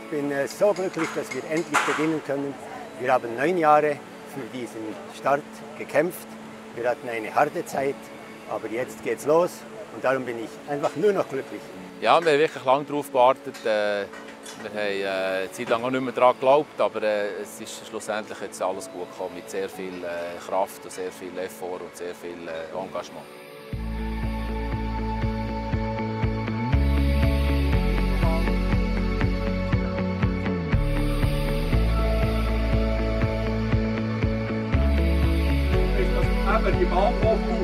bin so glücklich, dass wir endlich beginnen können. Wir haben 9 Jahre für diesen Start gekämpft. Wir hatten eine harte Zeit, aber jetzt geht's los und darum bin ich einfach nur noch glücklich. Ja, wir haben wirklich lange darauf gewartet. Wir haben eine Zeit lang auch nicht mehr daran geglaubt, aber es ist schlussendlich jetzt alles gut gekommen mit sehr viel Kraft und sehr viel Effort und sehr viel Engagement. Ist das eben die Bahn